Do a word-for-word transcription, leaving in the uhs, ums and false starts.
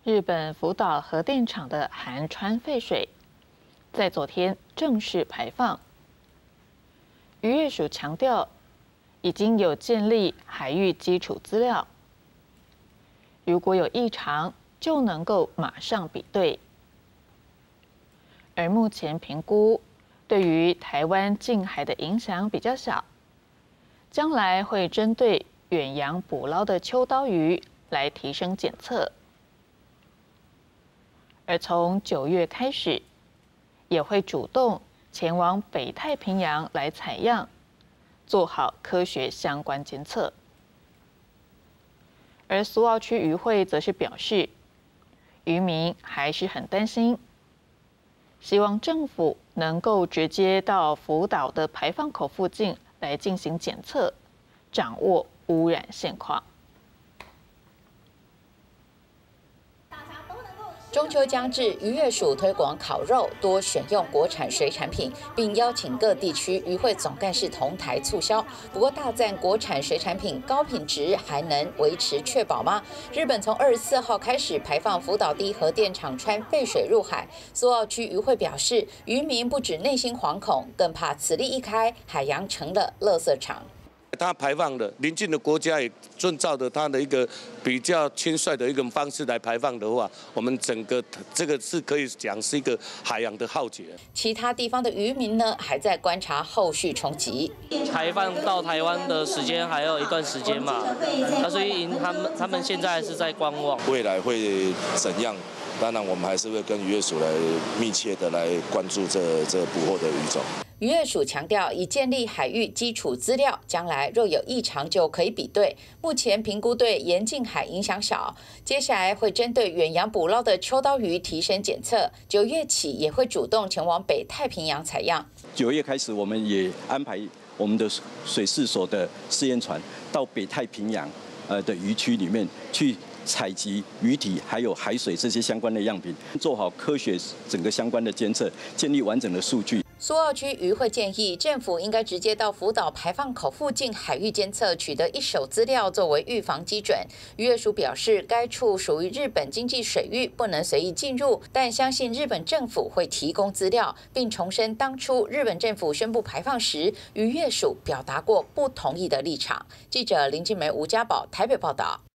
日本福岛核电厂的含氚废水在昨天正式排放。渔业署强调，已经有建立海域基础资料，如果有异常，就能够马上比对。而目前评估对于台湾近海的影响比较小，将来会针对远洋捕捞的秋刀鱼来提升检测。而从九月开始，也会主动前往北太平洋来采样，做好科学相关监测。而苏澳区渔会则是表示，渔民还是很担心，希望政府能够直接到福岛的排放口附近来进行检测，掌握污染现况。 中秋将至，渔业署推广烤肉，多选用国产水产品，并邀请各地区渔会总干事同台促销。不过大赞国产水产品高品质，还能维持确保吗？日本从二十四号开始排放福岛第一核电厂氚废水入海，苏澳区渔会表示，渔民不止内心惶恐，更怕此例一开，海洋成了垃圾场。 它排放的邻近的国家也遵照着它的一个比较轻率的一个方式来排放的话，我们整个这个是可以讲是一个海洋的浩劫。 其他地方的渔民呢，还在观察后续冲击。 排放到台湾的时间还有一段时间嘛，那所以他们他们现在是在观望， 未来会怎样？当然，我们还是会跟渔业署来密切的来关注这这捕获的鱼种。 渔业署强调，已建立海域基础资料，将来若有异常就可以比对。目前评估对沿近海影响小，接下来会针对远洋捕捞的秋刀鱼提升检测。九月起也会主动前往北太平洋采样。 九月开始，我们也安排我们的水事所的试验船到北太平洋呃的渔区里面去采集鱼体还有海水这些相关的样品，做好科学整个相关的监测，建立完整的数据。 苏澳区渔会建议，政府应该直接到福岛排放口附近海域监测，取得一手资料作为预防基准。渔业署表示，该处属于日本经济水域，不能随意进入，但相信日本政府会提供资料，并重申当初日本政府宣布排放时，渔业署表达过不同意的立场。记者林静梅、吴家宝台北报道。